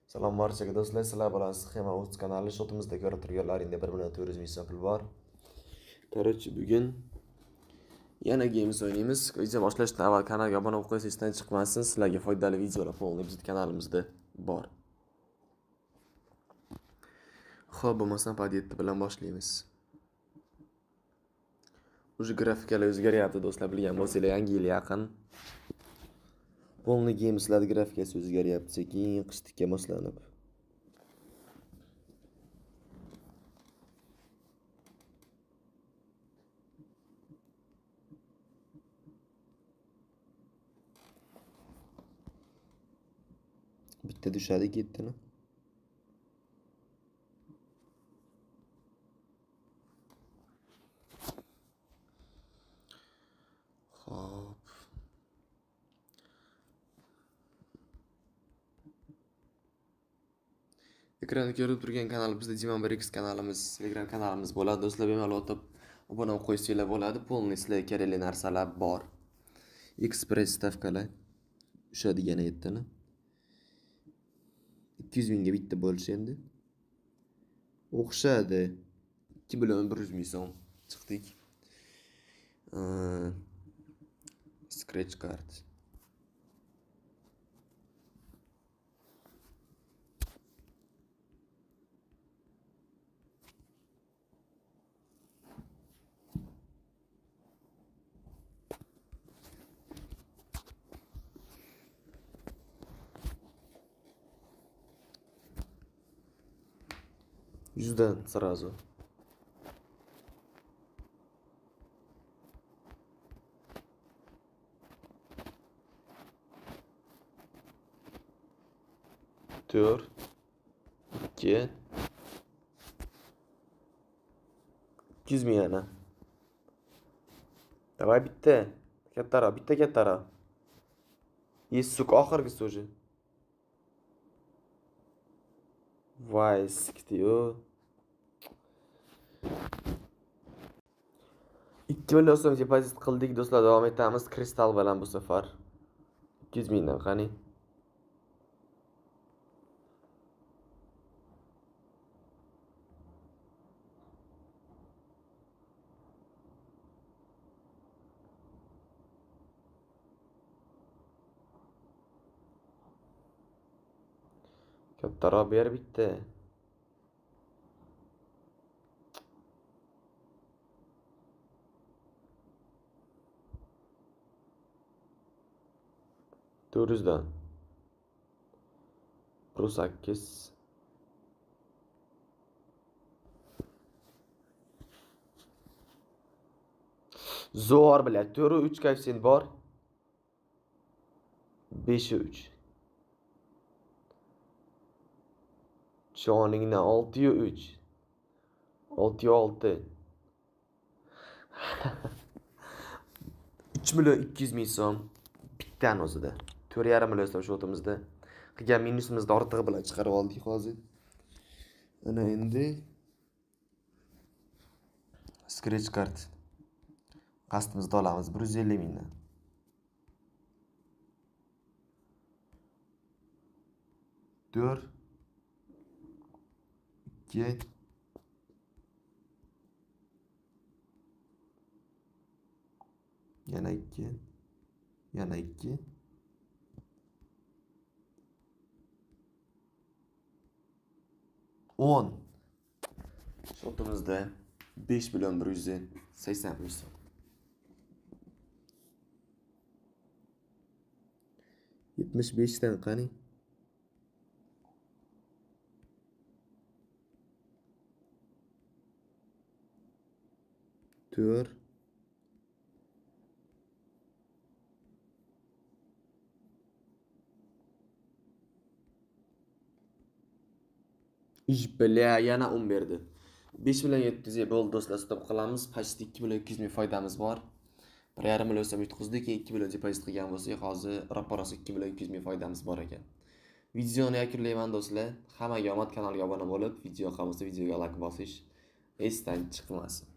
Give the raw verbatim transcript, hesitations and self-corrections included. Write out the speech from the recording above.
Salom barchaga do'stlar, sizlar bilan Sxema o'z kanali shotimizda ko'rib turganlaringda bir million to'rt yuz ming so'm pul bor. Короче, bugun yana games o'ynaymiz. Video boshlashdan avval kanalga obuna bo'lib qo'ysangiz esdan chiqmasin. Sizlarga foydali videolar polni bizning kanalimizda bor. Xo'p, bo'lmasam padyetni bilan boshlaymiz. Уже grafikalar o'zgaryapti do'stlar, bilgan bo'lsanglar, yangi yil yaqin. Polni gameslar grafikasi o'zgaryapti, sekin qishlikka moslanib. Bitta düşadi ketdimi? Hop. Ekranda ko'rib turgan kanal bizda Dimon bir x kanalimiz, Telegram kanalimiz bo'ladi. Do'stlar, bemalol o'tib obuna bo'lib qo'ysanglar bo'ladi. Polni sizlarga kerakli narsalar bor. Express stavkalar ushadigan aytdini. ikki yuz mingga bitta bo'lish endi. O'xshadi. ikki million bir yuz ming so'm chiqdik. Scratch card. Yüzden сразу. Dört. İki. Yüz mü yani? Давай bitti. Kattara, bitti kattara. Есть, сука, oxirgisi уже. Vay siktiyor. ikki million so'm depozit qildik do'stlar, davom etamiz kristal bilan bu safar. ikki yuz mingdan qani. Kattaroq ber bitti. to'rt yuzdan. Pro sakkiz. Zo'r bilan to'rt uch koeffitsient bor. besh uch. Joningdan olti uch. olti olti. uch million ikki yuz ming so'm bittaning o'zida. to'rt yarim million so'm shotimizda. Qilgan minusimizni ortig'i bilan chiqarib oldik hozir. Ana endi scratch card. Qasdimizni olamiz bir yuz ellik mingdan. to'rt ikki yana ikki yana ikki o'n. Shotimizda besh million bir yuz sakson ming so'm. yetmish beshdan qani? to'rt ish bile yana o'n berdi. besh million yetti yuz bo'ldi do'stlar, stop qilamiz. Pashti ikki million ikki yuz ming foydamiz bor. bir yarim million so'm yutqizdik, ikki million depozit qilgan bo'lsak, hozir ro'parasi ikki million ikki yuz ming foydamiz bor ekan. Videoni yakunlayman do'stlar. Hammaga omad, kanalga obuna bo'lib, video yoqsa videoga like bosish esdan chiqmasin.